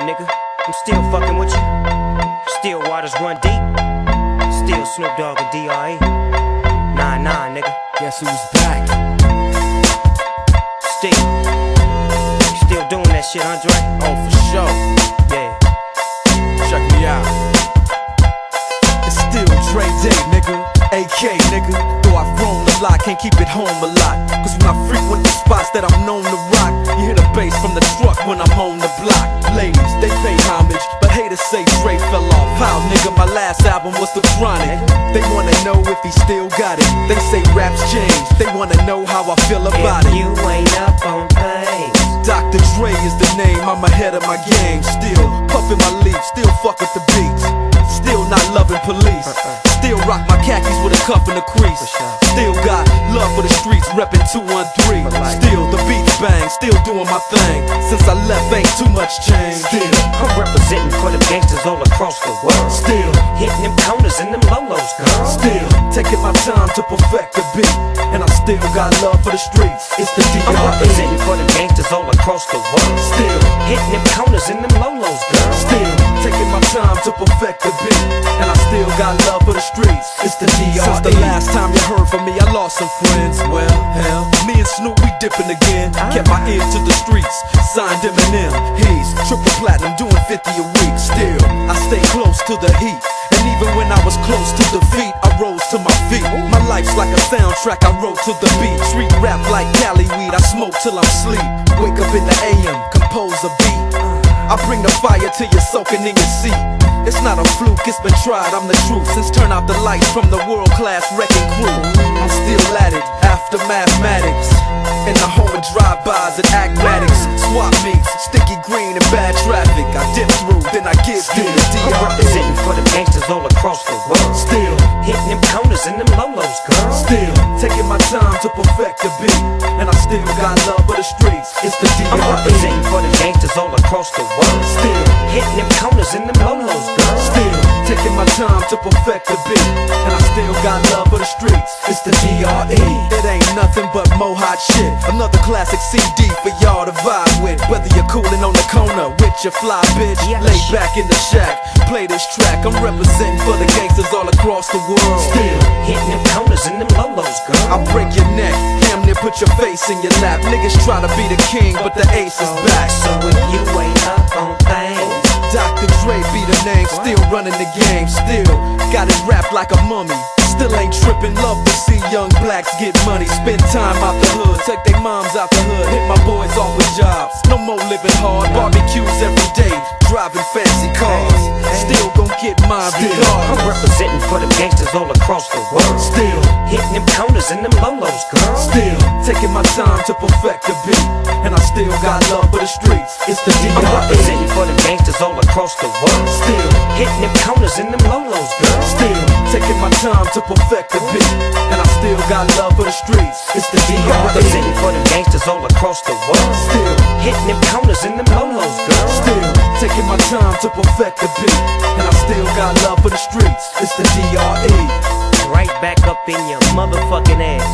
nigga. I'm still fucking with you. Still waters run deep. Still Snoop Dogg and D.R.E. Nah, nigga. Guess who's back? Still doing that shit, Andre? Oh, for sure. Yeah. Check me out. It's still Dre Day, nigga. AK, nigga. Though I've grown a lot, can't keep it home a lot. Cause when I frequent the spots that I'm known to rock, you hear the bass from the truck when I'm on the block. Ladies, they pay homage, but haters say Dre fell off. How, nigga, my last album was The Chronic. They wanna know if he still got it. They say raps change, they wanna know how I feel about it. You ain't up on things. Dr. Dre is the name, I'm ahead of my game. Still puffin' my leaf, still fuck with the beats. Still not loving police. Still rock my khakis with a cuff and a crease. Still got love for the streets, reppin' 213. Still the beats bang, still doing my thing. Since I left ain't too much change. Still I'm representing for the gangsters all across the world. Still hitting them corners and them lolos, girl. Still taking my time to perfect the beat. And I still got love for the streets. It's the D.R.E. I'm representing for the gangsters all across the world. Still hitting them corners and them lolos, girl. Still taking my time to perfect the beat. And I still got love for the streets. It's the D.R.E. Since the last time you heard from me, I lost some friends. Well, hell, me and Snoop, we dipping again. Kept my ear to the streets, signed Eminem. He's triple platinum, doing 50 a week. Still, I stay close to the heat. And even when I was close to defeat, I rose to my feet. My life's like a soundtrack, I wrote to the beat. Street rap like Cali weed, I smoke till I'm sleep. Wake up in the AM, compose a beat. I bring the fire till you're soaking in your seat. It's not a fluke, it's been tried, I'm the truth. Since turn out the lights from the world-class wrecking crew, I'm still at it, after mathematics. In the home of drive-bys and acmatics. Swap meets, sticky green and bad traffic. I dip through, then I give you the D.R.E. I'm representing for the gangsters all across the world. Still hitting them corners and them lolos, girl. Still taking my time to perfect the beat. And I still got love for the streets. It's the D.R.E. I'm representing for the gangsters all across the world. Still hitting them corners and them lolos, girl. Still taking my time to perfect the beat. And I still got love for the streets. It's the D.R.E. It ain't nothing but mo hot shit. Another classic CD for y'all to vibe with. Whether you're coolin' on the corner with your fly bitch, lay back in the shack, play this track. I'm representing for the gangsters all across the world. Still hitting them corners and them lolos, girl. I'll break your neck, damn near put your face in your lap. Niggas try to be the king, but the ace is back. So if you ain't up on things, Dr. Dre be the name, still running the game. Still got it wrapped like a mummy. Still ain't trippin', love to see young blacks get money. Spend time out the hood, take their moms out the hood. Hit my boys off with jobs, no more living hard. Barbecues every day, driving fancy cars. Still gon' get mine regardless. I'm representing for the gangsters all across the world. Still hitting them corners and them lolos, girl. Still taking my time to perfect the beat. And I still got love for the streets. It's the D.R.E. I'm representing for the gangsters all across the world. Still hitting them corners and them lolos, girl. Still taking my time to perfect the beat. And I still got love for the streets. It's the D.R.E. I'm representing for the gangsters all across the world. Still hitting them corners and them lolos, girl. Still taking my time to perfect the beat. And I still got love for the streets. It's the D.R.E. Right back up in your motherfucking ass.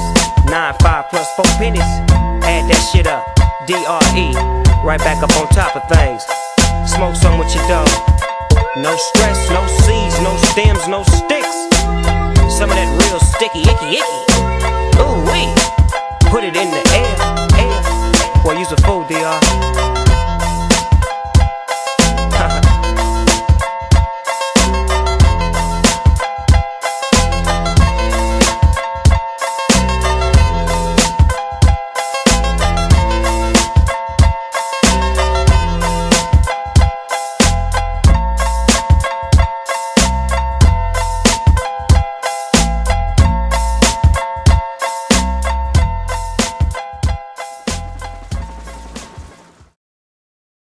9-5 plus 4 pennies. Add that shit up. D.R.E. Right back up on top of things. Smoke some with your dog. No stress, no seeds, no stems, no sticks. Some of that real sticky, icky. Ooh wee. Put it in the air. Boy, you's a fool, D.R.